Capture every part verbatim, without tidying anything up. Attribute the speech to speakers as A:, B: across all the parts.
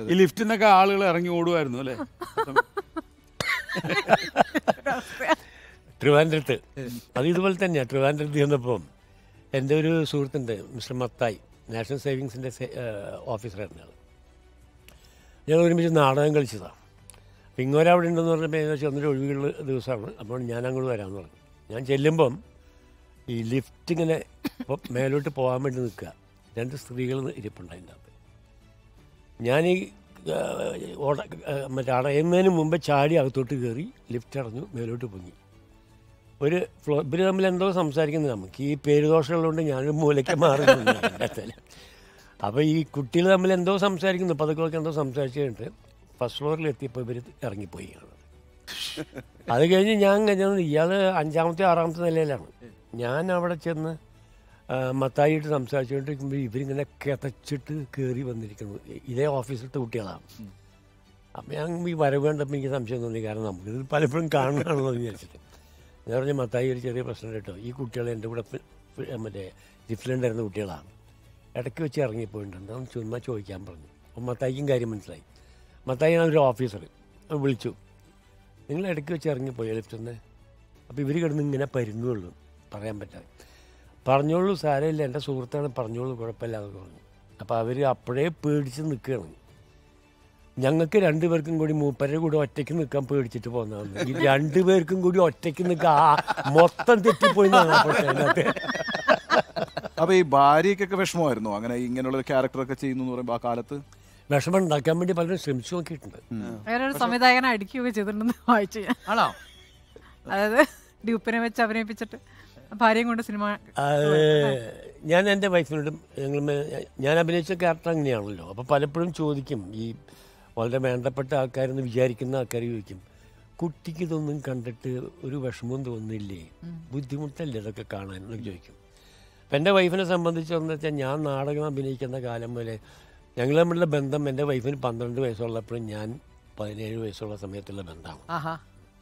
A: ഈ ലിഫ്റ്റിന്നൊക്കെ ആളുകൾ ഇറങ്ങി ഓടുമായിരുന്നു അല്ലേ?
B: ട്രിവാൻഡ്രത്ത് അത് ഇതുപോലെ തന്നെയാണ്. ട്രിവാൻഡ്രത്ത് ചെന്നപ്പം എൻ്റെ ഒരു സുഹൃത്തുണ്ട്, മിസ്റ്റർ മത്തായി, നാഷണൽ സേവിങ്സിൻ്റെ ഓഫീസറായിരുന്നു. ഞങ്ങൾ ഒരുമിച്ച് നാടകം കളിച്ചതാണ്. അപ്പം ഇങ്ങോരവിടെ ഉണ്ടെന്ന് പറഞ്ഞപ്പോൾ ഏകദേശം ഒന്നര ഒഴിവുള്ള ദിവസമാണ്. അപ്പോൾ ഞാൻ അങ്ങോട്ട് വരാമെന്ന് പറഞ്ഞു. ഞാൻ ചെല്ലുമ്പം ഈ ലിഫ്റ്റ് ഇങ്ങനെ ഇപ്പം മേലോട്ട് പോകാൻ വേണ്ടി നിൽക്കുക, രണ്ട് സ്ത്രീകൾ ഇരിപ്പുണ്ട് അതിൻ്റെ അകത്ത്. ഞാൻ ഈ ഓട മറ്റേ അടയുന്നതിന് മുമ്പ് ചാടി അകത്തോട്ട് കയറി ലിഫ്റ്റ് അടഞ്ഞു, മേലോട്ട് പൊങ്ങി. ഒരു ഫ്ലോ ഇവർ തമ്മിൽ എന്തോ സംസാരിക്കുന്നത്, നമുക്ക് ഈ പേരുദോഷമുള്ളതുകൊണ്ട് ഞാനൊരു മൂലയ്ക്ക് മാറുന്നുണ്ട്. അപ്പോൾ ഈ കുട്ടികൾ തമ്മിൽ എന്തോ സംസാരിക്കുന്നു, പതുക്കെ എന്തോ സംസാരിച്ച് കഴിഞ്ഞിട്ട് ഫസ്റ്റ് ഫ്ലോറിൽ എത്തിയപ്പോൾ ഇവർ ഇറങ്ങിപ്പോയി. അത് കഴിഞ്ഞ് ഞാൻ കഴിഞ്ഞത് ഇയാൾ അഞ്ചാമത്തെ ആറാമത്തെ നിലയിലാണ്. ഞാൻ അവിടെ ചെന്ന് മത്തായിട്ട് സംസാരിച്ചുകൊണ്ടിരിക്കുമ്പോൾ ഇവരിങ്ങനെ കിതച്ചിട്ട് കയറി വന്നിരിക്കുന്നു. ഇതേ ഓഫീസിലത്തെ കുട്ടികളാണ്. അപ്പം ഞാൻ ഈ വരവ് കണ്ടപ്പോൾ എനിക്ക് സംശയം തോന്നി, കാരണം നമുക്കിത് പലപ്പോഴും കാണുകയാണെന്ന് വിചാരിച്ചിട്ട് ഞാൻ പറഞ്ഞ മത്തായി ഒരു ചെറിയ പ്രശ്നം കേട്ടോ, ഈ കുട്ടികൾ എൻ്റെ കൂടെ മറ്റേ ജിഫ്ലുണ്ടായിരുന്ന കുട്ടികളാണ്, ഇടയ്ക്ക് വെച്ച് ഇറങ്ങിപ്പോയിട്ടുണ്ട്, ഒന്ന് ചുമ്മാ ചോദിക്കാൻ പറഞ്ഞു. അപ്പം മത്തായിക്കും കാര്യം മനസ്സിലായി. മത്തായി ഞാൻ ഒരു ഓഫീസർ വിളിച്ചു, നിങ്ങൾ ഇടയ്ക്ക് വെച്ച് ഇറങ്ങിപ്പോയി ലിഫ്റ്റിന്ന്. അപ്പോൾ ഇവർ കിടന്ന് ഇങ്ങനെ പരുന്നുള്ളൂ, പറയാൻ പറ്റാതെ. പറഞ്ഞോളൂ സാരമില്ല, എൻ്റെ സുഹൃത്താണ്, പറഞ്ഞോളൂ കുഴപ്പമില്ലാതെ പറഞ്ഞു. അപ്പോൾ അവർ അപ്പോഴേ പേടിച്ച് നിൽക്കുകയാണ്. ഞങ്ങൾക്ക് രണ്ടുപേർക്കും കൂടി മൂപ്പരുടെ കൂടെ ഒറ്റയ്ക്ക് നിൽക്കാൻ പേടിച്ചിട്ട് പോകുന്നതാണ്. ഈ രണ്ടുപേർക്കും കൂടി ഒറ്റയ്ക്ക് നിൽക്കാൻ മൊത്തം തെറ്റിപ്പോയി.
C: അപ്പോൾ ഈ ഭാര്യയ്ക്കൊക്കെ വിഷമമായിരുന്നു അങ്ങനെ ഇങ്ങനെയുള്ള ക്യാരക്ടറൊക്കെ ചെയ്യുന്നു എന്ന് പറയുമ്പോൾ ആ കാലത്ത്?
B: വിഷമം ഉണ്ടാക്കാൻ വേണ്ടി പലരും ശ്രമിച്ചു നോക്കിയിട്ടുണ്ട്.
D: വേറൊരു സംവിധായകനെ അടിക്കുകയൊക്കെ ചെയ്തിട്ടുണ്ടെന്ന് വായിച്ചു ഞാൻ.
E: ആണോ?
D: അതായത് ഡ്യൂപ്പിനെ വെച്ച് അഭിനയിപ്പിച്ചിട്ട് ഭാര്യയും കൊണ്ട് സിനിമ.
B: ഞാൻ എൻ്റെ വൈഫിനോടും ഞങ്ങൾ ഞാൻ അഭിനയിച്ച ക്യാരക്ടർ അങ്ങനെയാണല്ലോ. അപ്പോൾ പലപ്പോഴും ചോദിക്കും, ഈ വളരെ വേണ്ടപ്പെട്ട ആൾക്കാരെന്ന് വിചാരിക്കുന്ന ആൾക്കാർ ചോദിക്കും, കുട്ടിക്ക് ഇതൊന്നും കണ്ടിട്ട് ഒരു വിഷമവും തോന്നില്ലേ, ബുദ്ധിമുട്ടല്ലേ ഇതൊക്കെ കാണാൻ എന്നൊക്കെ ചോദിക്കും. അപ്പം എൻ്റെ വൈഫിനെ സംബന്ധിച്ചെന്ന് വെച്ചാൽ ഞാൻ നാടകം അഭിനയിക്കുന്ന കാലം മുതലേ ഞങ്ങൾ തമ്മിലുള്ള ബന്ധം എൻ്റെ വൈഫിന് പന്ത്രണ്ട് വയസ്സുള്ളപ്പോഴും ഞാൻ പതിനേഴ് വയസ്സുള്ള സമയത്തുള്ള ബന്ധമാണ്.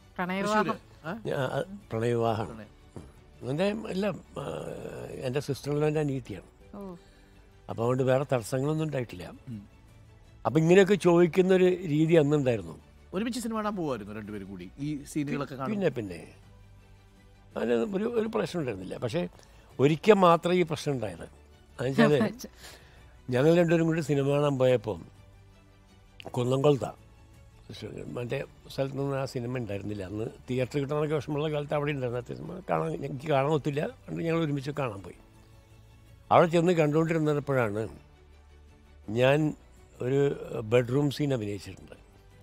B: പ്രണയവിവാഹമാണ്. എൻ്റെ എല്ലാം എൻ്റെ സിസ്റ്ററിലും എൻ്റെ അനിയത്തിയാണ്. അപ്പോൾ അതുകൊണ്ട് വേറെ തടസ്സങ്ങളൊന്നും ഉണ്ടായിട്ടില്ല. അപ്പം ഇങ്ങനെയൊക്കെ ചോദിക്കുന്നൊരു രീതി അന്നുണ്ടായിരുന്നു.
E: ഒരുമിച്ച് സിനിമ കാണാൻ പോകുമായിരുന്നു രണ്ടുപേരും കൂടി ഈ സീനുകളൊക്കെ?
B: പിന്നെ പിന്നെ അതിന് ഒരു ഒരു പ്രശ്നം ഉണ്ടായിരുന്നില്ല. പക്ഷേ ഒരിക്കൽ മാത്രമേ ഈ പ്രശ്നം ഉണ്ടായത്. എന്നുവെച്ചാൽ ഞങ്ങൾ രണ്ടുപേരും കൂടി സിനിമ കാണാൻ പോയപ്പോൾ കുന്നംകുളത്താണ് മറ്റേ സ്ഥലത്ത് നിന്ന് ആ സിനിമ ഉണ്ടായിരുന്നില്ല. അന്ന് തിയേറ്റർ കിട്ടാനൊക്കെ വിഷമമുള്ള കാലത്ത് അവിടെ ഉണ്ടായിരുന്ന സിനിമ കാണാൻ എനിക്ക് കാണാൻ ഒത്തില്ല. അതുകൊണ്ട് ഞങ്ങൾ ഒരുമിച്ച് കാണാൻ പോയി. അവിടെ ചെന്ന് കണ്ടുകൊണ്ടിരുന്നപ്പോഴാണ് ഞാൻ ഒരു ബെഡ്റൂം സീൻ അഭിനയിച്ചിട്ടുണ്ട്.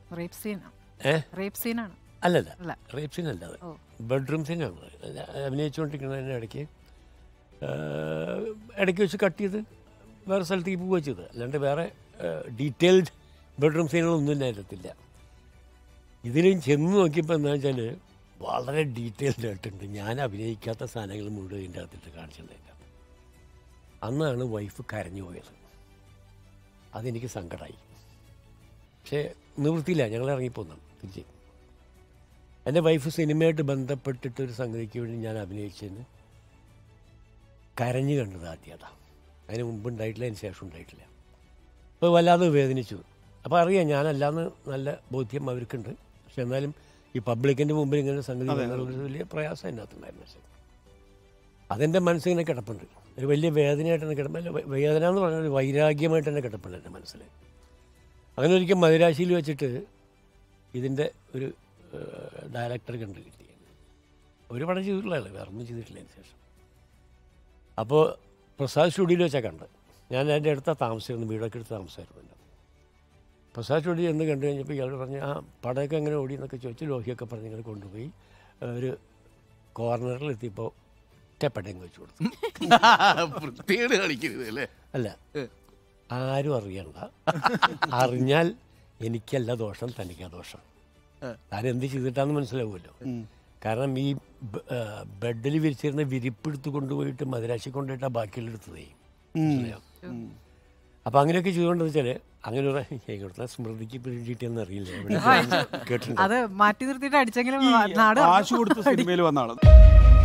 B: അല്ലല്ല, റേപ്പ് സീൻ അല്ല, അത് ബെഡ്റൂം സീനാണ് അഭിനയിച്ചുകൊണ്ടിരിക്കുന്നതിൻ്റെ ഇടയ്ക്ക് ഇടയ്ക്ക് വെച്ച് കട്ട് ചെയ്ത് വേറെ സ്ഥലത്തേക്ക് പോവുക ചെയ്തത്. അല്ലാണ്ട് വേറെ ഡീറ്റെയിൽഡ് ബെഡ്റൂം സീനുകളൊന്നും ഇല്ലായിരുന്നില്ല. ഇതിലും ചെന്ന് നോക്കിയപ്പോൾ എന്താ വെച്ചാൽ വളരെ ഡീറ്റെയിൽഡ് ആയിട്ടുണ്ട്. ഞാൻ അഭിനയിക്കാത്ത സാധനങ്ങൾ മുഴുവൻ ഇതിൻ്റെ അകത്തിട്ട് കാണിച്ചിട്ടുണ്ടായില്ല. അന്നാണ് വൈഫ് കരഞ്ഞു പോയത്. അതെനിക്ക് സങ്കടമായി. പക്ഷേ നിവൃത്തിയില്ല, ഞങ്ങൾ ഇറങ്ങിപ്പോന്നു തിരിച്ച്. എൻ്റെ വൈഫ് സിനിമയായിട്ട് ബന്ധപ്പെട്ടിട്ടൊരു സംഗതിക്ക് വേണ്ടി ഞാൻ അഭിനയിച്ചതിന് കരഞ്ഞു കണ്ടത് ആദ്യതാണ്. അതിന് മുമ്പ് ഉണ്ടായിട്ടില്ല, അതിന് ശേഷം ഉണ്ടായിട്ടില്ല. അപ്പോൾ വല്ലാതെ വേദനിച്ചു. അപ്പോൾ അറിയാം ഞാനല്ലാന്ന് നല്ല ബോധ്യം അവർക്കുണ്ട്. പക്ഷെ എന്നാലും ഈ പബ്ലിക്കിൻ്റെ മുമ്പിൽ ഇങ്ങനെ സംഗതി ഒരു വലിയ പ്രയാസം അതിനകത്തുണ്ടായിരുന്നു. പക്ഷേ അതെൻ്റെ മനസ്സിങ്ങനെ കിടപ്പുണ്ട്, ഒരു വലിയ വേദനയായിട്ട് തന്നെ കിടപ്പല്ല. വേദന എന്ന് പറഞ്ഞാൽ ഒരു വൈരാഗ്യമായിട്ട് തന്നെ കിടപ്പുണ്ട് എൻ്റെ മനസ്സിൽ. അങ്ങനെ ഒരിക്കൽ മദിരാശിയിൽ വെച്ചിട്ട് ഇതിൻ്റെ ഒരു ഡയറക്ടർ കണ്ട് കിട്ടി. ഒരു പടം ചെയ്തിട്ടുള്ളതല്ലേ, വേറെ ഒന്നും ചെയ്തിട്ടില്ല അതിന് ശേഷം. അപ്പോൾ പ്രസാദ് സ്റ്റുഡിയോയിൽ വെച്ചാൽ കണ്ട്. ഞാൻ എൻ്റെ അടുത്ത താമസിച്ചിരുന്നു, വീടൊക്കെ എടുത്ത് താമസമായിരുന്നു. പ്രസാദ് സ്റ്റുഡിയോ എന്ന് കണ്ടു കഴിഞ്ഞപ്പോൾ ഇയാൾ പറഞ്ഞ് ആ പടമൊക്കെ എങ്ങനെ ഓടി എന്നൊക്കെ ചോദിച്ചു. ലോഹിയൊക്കെ പറഞ്ഞ് ഇങ്ങനെ കൊണ്ടുപോയി ഒരു കോർണറിൽ എത്തിയപ്പോൾ ഒറ്റപ്പടയും വെച്ച് കൊടുത്തു. അല്ല, ആരും അറിയണ്ട, അറിഞ്ഞാൽ എനിക്കല്ല ദോഷം, തനിക്കാ ദോഷം. താൻ എന്ത് ചെയ്തിട്ടാന്ന് മനസ്സിലാവുമല്ലോ. കാരണം ഈ ബെഡിൽ വിരിച്ചിരുന്ന വിരിപ്പെടുത്ത് കൊണ്ടുപോയിട്ട് മദിരാശി കൊണ്ടുപോയിട്ടാ ബാക്കിയുള്ള എടുത്തതേ. മനസ്സിലായോ? അപ്പം അങ്ങനെയൊക്കെ ചെയ്തുകൊണ്ടെന്ന് വെച്ചാൽ അങ്ങനെ ഒരു സ്മൃതിക്ക് പിടിയിട്ടെന്ന് അറിയില്ല, കേട്ടിട്ടുണ്ട്.
D: അത് മാറ്റി നിർത്തിയിട്ട് അടിച്ചെങ്കിലും
A: കാശ് കൊടുത്ത സിനിമയിൽ വന്നാണ്.